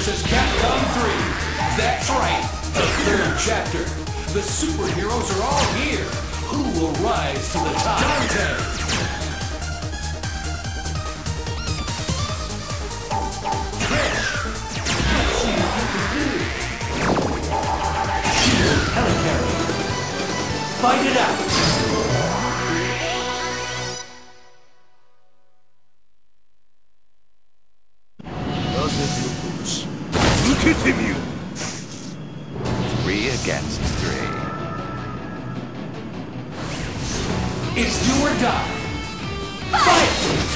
vs. Capcom 3. That's right, the third chapter. The superheroes are all here. Who will rise to the top? Dante! Trish! Let's see what you can do. Helicarrier. Fight it out! Three against three. It's do or die. Fight!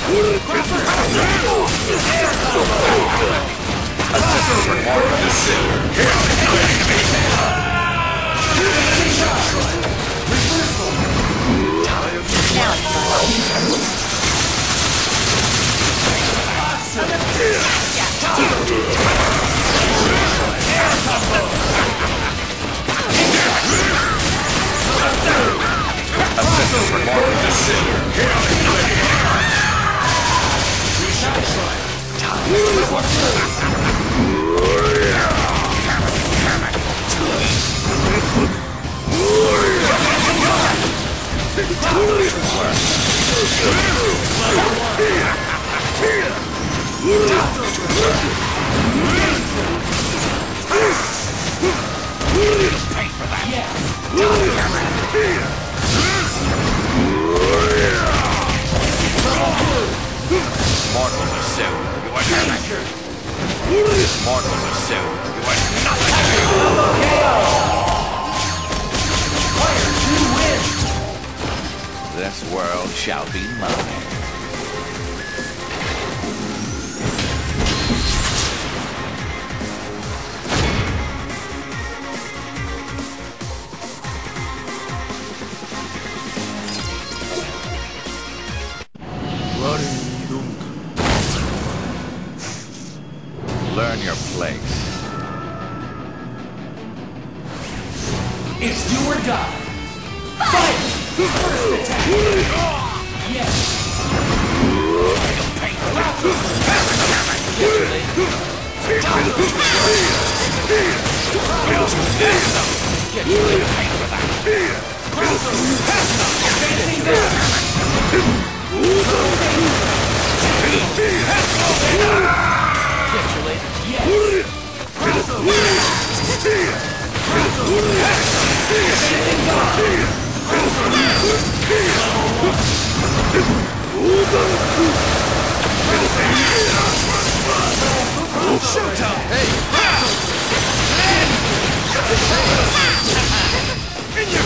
Mortal pursuit, you are nothing. Mortal pursuit, you are nothing. Fire 2 wins. This world shall be mine. Learn your place. It's do or die. Fight! First attack. Yes. Showtime! Hey! In your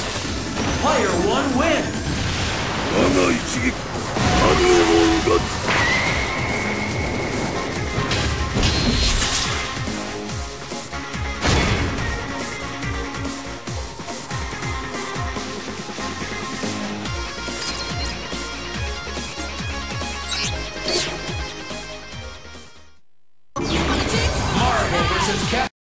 Player 1 wins!